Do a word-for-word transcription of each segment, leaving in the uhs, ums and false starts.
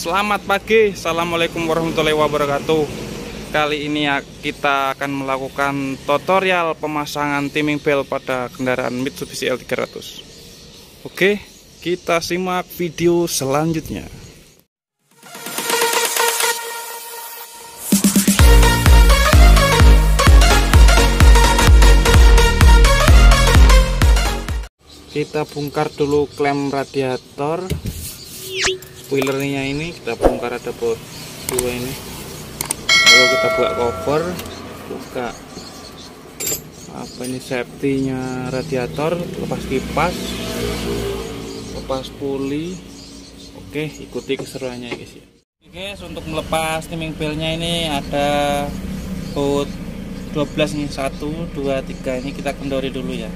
Selamat pagi, assalamualaikum warahmatullahi wabarakatuh. Kali ini kita akan melakukan tutorial pemasangan timing belt pada kendaraan Mitsubishi L tiga ratus. Oke, kita simak video selanjutnya. Kita bongkar dulu klem radiator. Spoilernya ini kita bongkar, ada baut dua ini. Lalu kita buka cover, buka apa ini safety-nya radiator, lepas kipas, lepas puli. Oke, ikuti keseruannya guys ya. Oke guys, untuk melepas timing beltnya ini ada baut dua belas nih, satu, dua, tiga, ini kita kendori dulu ya.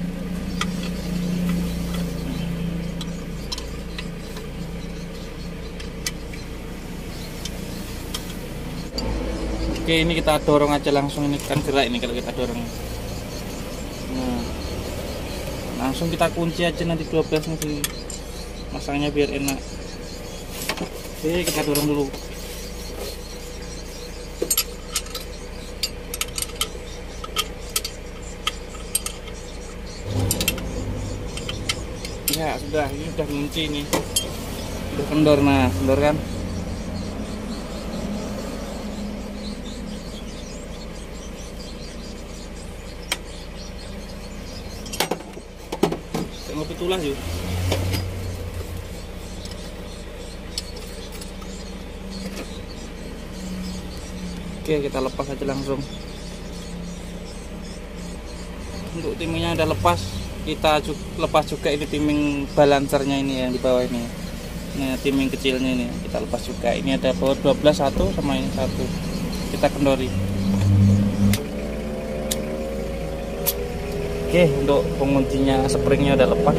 Oke, ini kita dorong aja langsung, ini kan gerak ini kalau kita dorong. Nah, langsung kita kunci aja nanti dua belas nih, masangnya biar enak. Oke, kita dorong dulu. Ya sudah, ini udah kunci nih, udah kendor. Nah, kendor kan. Ngopi tulas yuk. Oke, kita lepas aja langsung. Untuk timingnya udah lepas, kita juga lepas juga ini timing balancernya ini yang di bawah ini. Nah, timing kecilnya ini kita lepas juga. Ini ada baut dua belas satu sama ini satu. Kita kendori. Oke, untuk penguncinya springnya udah lepas.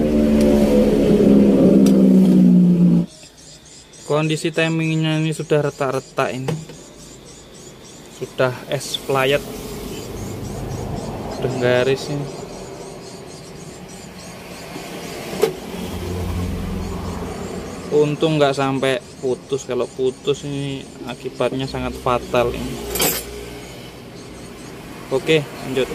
Kondisi timingnya ini sudah retak-retak, ini sudah expired, udah garis ini. Untung nggak sampai putus, kalau putus ini akibatnya sangat fatal ini. Oke, lanjut.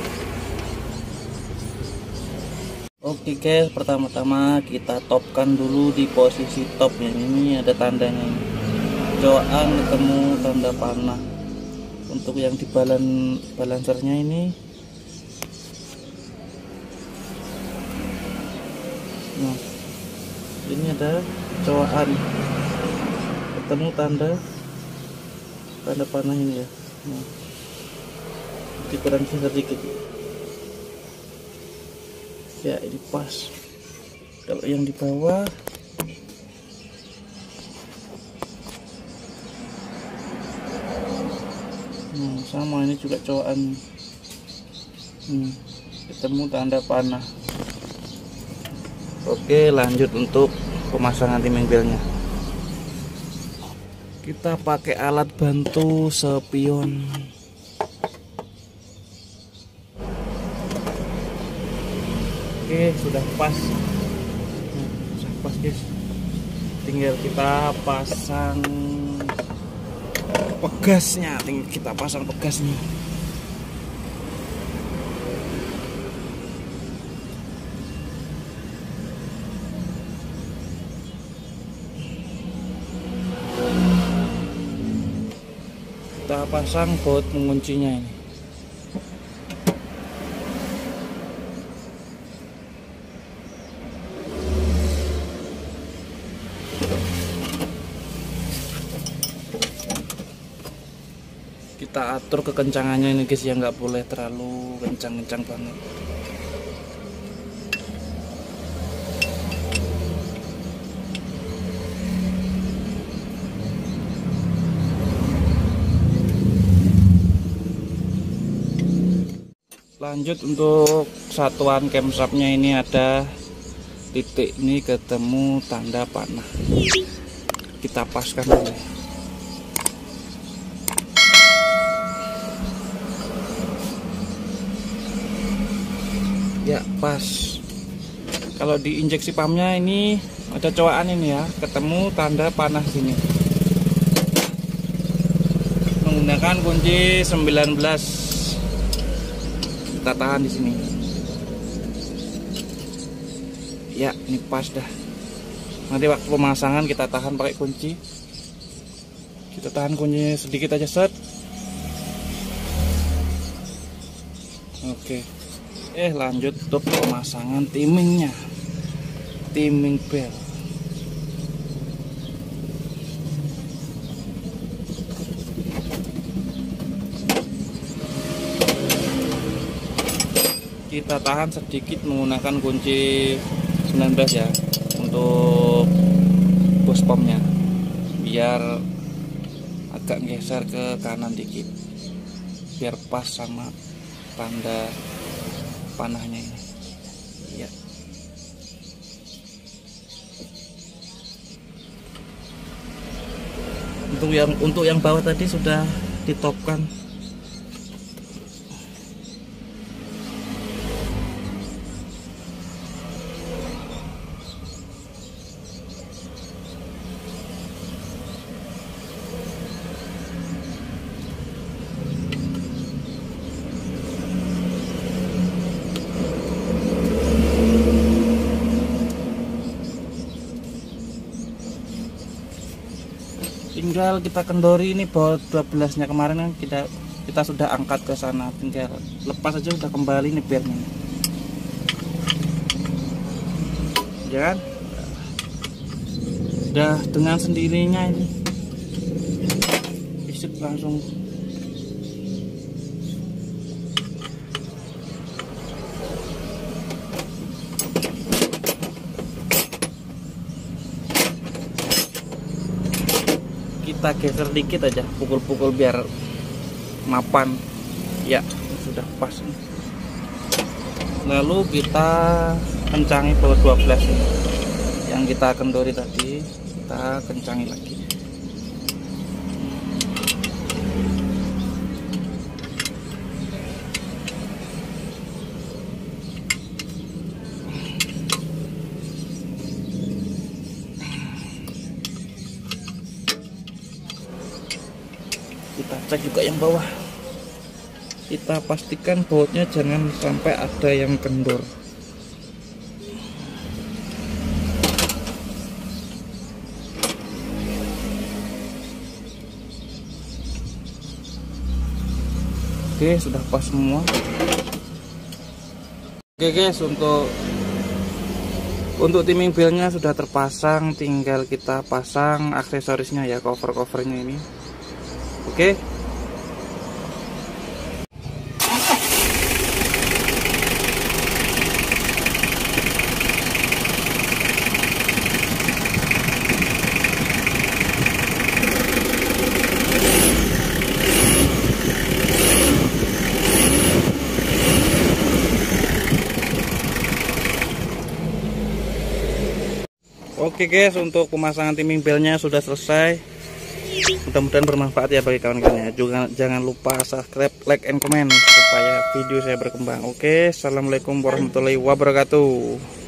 Oke guys, pertama-tama kita topkan dulu di posisi top ya. Ini ada tandanya ini, coakan ketemu tanda panah. Untuk yang di balan balancernya ini, nah ini ada coakan ketemu tanda tanda panah ini ya. Nah, kurang sedikit ya, ini pas. Kalau yang di bawah hmm, sama, ini juga coakan hmm, ketemu tanda panah. Oke, lanjut untuk pemasangan timing beltnya. Kita pakai alat bantu spion. Oke, sudah pas. Nah, sudah pas guys. Tinggal kita pasang pegasnya, tinggal kita pasang pegasnya. Kita pasang baut penguncinya ini. Kita atur kekencangannya ini guys ya, nggak boleh terlalu kencang-kencang banget. Lanjut untuk satuan camshaftnya, ini ada titik ini ketemu tanda panah. Kita paskan dulu. Ya pas. Kalau di injeksi pumpnya ini ada coakan ini ya, ketemu tanda panah sini. menggunakan kunci sembilan belas. Kita tahan di sini. Ya, ini pas dah. Nanti waktu pemasangan kita tahan pakai kunci. Kita tahan kuncinya sedikit aja, set. Oke. Eh, lanjut untuk pemasangan timingnya. Timing bel. Kita tahan sedikit menggunakan kunci sembilan belas ya, untuk bos pomnya, biar agak geser ke kanan dikit, biar pas sama tanda panahnya ini. Ya. Untuk yang untuk yang bawah tadi sudah ditopkan. Tinggal kita kendori ini baut dua belas nya kemarin kan kita kita sudah angkat ke sana, tinggal lepas aja udah kembali nih belnya. Ya kan? Udah dengan sendirinya ini. Isip langsung. Kita geser dikit aja, pukul-pukul biar mapan. Ya, sudah pas. Lalu kita kencangi baut dua belas ini. Yang kita kendori tadi, kita kencangi lagi. Kita cek juga yang bawah. Kita pastikan bautnya jangan sampai ada yang kendor. Oke, sudah pas semua. Oke guys, untuk untuk timing belnya sudah terpasang, tinggal kita pasang aksesorisnya ya, cover-covernya ini. Oke. Oke guys, untuk pemasangan timing belnya sudah selesai. Mudah-mudahan bermanfaat ya bagi kawan-kawan ya. Juga jangan lupa subscribe, like, and comment supaya video saya berkembang. Oke, assalamualaikum warahmatullahi wabarakatuh.